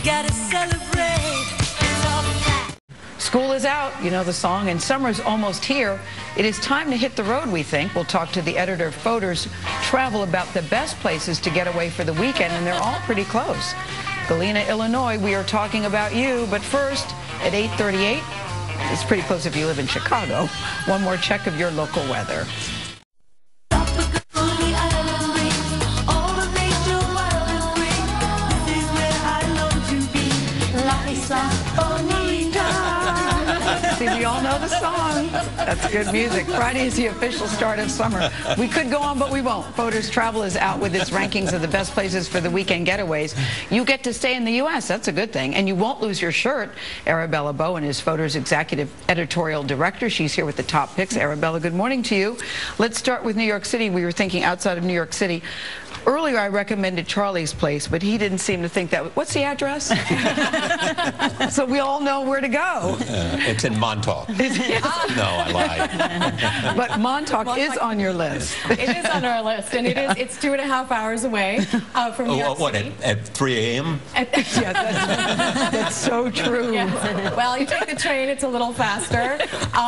gotta celebrate. It's all flat. School is out, you know the song, and summer's almost here. It is time to hit the road, we think. We'll talk to the editor of Photos Travel about the best places to get away for the weekend, and they're all pretty close. Galena, Illinois, we are talking about you, but first, at 8:38, it's pretty close if you live in Chicago. One more check of your local weather. See, we all know the song. That's good music. Friday is the official start of summer. We could go on, but we won't. Photos Travel is out with its rankings of the best places for the weekend getaways. You get to stay in the U.S. That's a good thing. And you won't lose your shirt. Arabella Bowen is Photos Executive Editorial Director. She's here with the top picks. Arabella, good morning to you. Let's start with New York City. We were thinking outside of New York City. Earlier, I recommended Charlie's Place, but he didn't seem to think that. What's the address? So we all know where to go. It's in Montauk. No, I lied. But Montauk is on your list. It is on our list, and it's 2.5 hours away from New York City. What, at 3 a.m.? Yeah, that's so true. Yes. Well, you take the train, it's a little faster.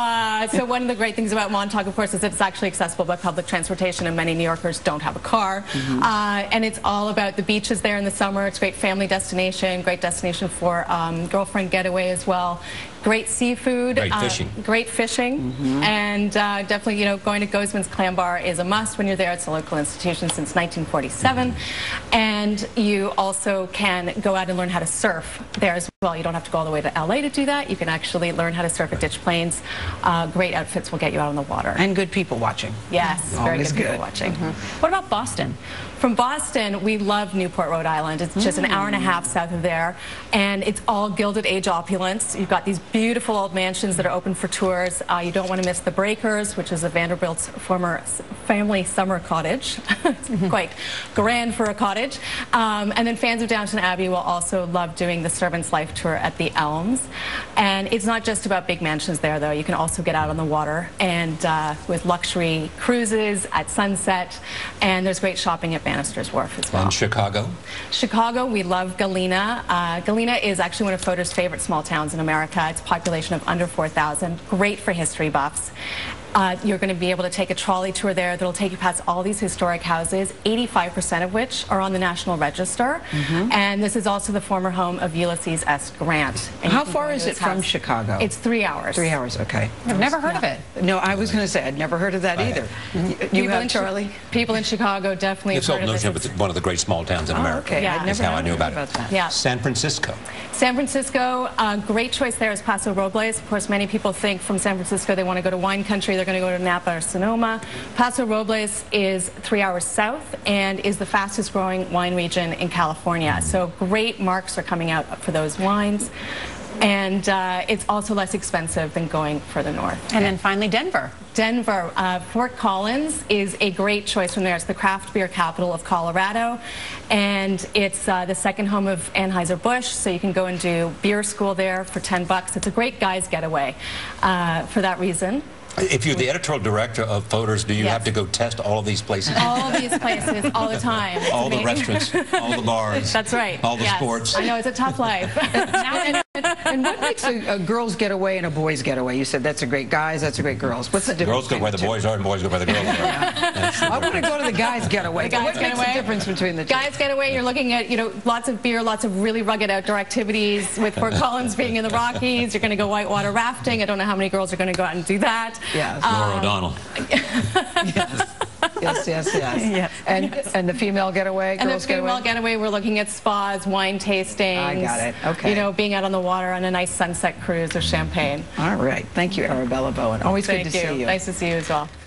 So one of the great things about Montauk, of course, is that it's actually accessible by public transportation, and many New Yorkers don't have a car. And it's all about the beaches there in the summer. It's a great family destination, great destination for girlfriend getaway as well. Great seafood. Great fishing. Great fishing. And definitely, you know, going to Gozman's Clam Bar is a must when you're there. It's a local institution since 1947. And you also can go out and learn how to surf there as well. You don't have to go all the way to LA to do that. You can actually learn how to surf at Ditch Plains. Great outfits will get you out on the water. And good people watching. Yes, very Always good people watching. What about Boston? From Boston, we love Newport, Rhode Island. It's just an hour and a half south of there, and it's all Gilded Age opulence. You've got these beautiful old mansions that are open for tours. You don't want to miss the Breakers, which is a Vanderbilt's former family summer cottage. It's quite grand for a cottage. And then fans of Downton Abbey will also love doing the Servant's Life tour at the Elms. And it's not just about big mansions there, though. You can also get out on the water and with luxury cruises at sunset, and there's great shopping at Bannister's Wharf as well. And Chicago? Chicago, we love Galena. Galena is actually one of Photos' favorite small towns in America. It's a population of under 4,000. Great for history buffs. You're going to be able to take a trolley tour there that'll take you past all these historic houses, 85% of which are on the National Register. And this is also the former home of Ulysses S. Grant. And how far is it from Chicago? It's 3 hours. 3 hours, okay. I've never heard of it. No, I was going to say, I'd never heard of that either. You have, Charlie? People in Chicago definitely have heard of this. It's one of the great small towns in America. Okay, Yeah. I'd never That's how I knew about it. that. Yeah. San Francisco. San Francisco, great choice there is Paso Robles. Of course, many people think from San Francisco they want to go to wine country, they're going to go to Napa or Sonoma. Paso Robles is 3 hours south and is the fastest growing wine region in California. So great marks are coming out for those wines. And it's also less expensive than going further north. And then finally, Denver. Denver, Fort Collins is a great choice from there. It's the craft beer capital of Colorado, and it's the second home of Anheuser-Busch, so you can go and do beer school there for $10. It's a great guy's getaway for that reason. If you're the editorial director of Photos, do you have to go test all of these places? All of these places, all the time. All the restaurants, all the bars. That's right. All the sports. I know, it's a tough life. And what makes a girls getaway and a boys getaway? You said that's a great guys, that's a great girls. What's the difference? Girls go where the boys are and boys go where the girls are. I want to go to the guys getaway. What makes the difference between the two? Guys getaway, you're looking at, you know, lots of beer, lots of really rugged outdoor activities. With Fort Collins being in the Rockies, you're going to go whitewater rafting. I don't know how many girls are going to go out and do that. Yes. Laura O'Donnell. Yes. And the female getaway, and girls the female getaway, we're looking at spas, wine tastings. I got it. Okay. You know, being out on the water on a nice sunset cruise or champagne. All right. Thank you, Arabella Bowen. Always good to see you. Nice to see you as well.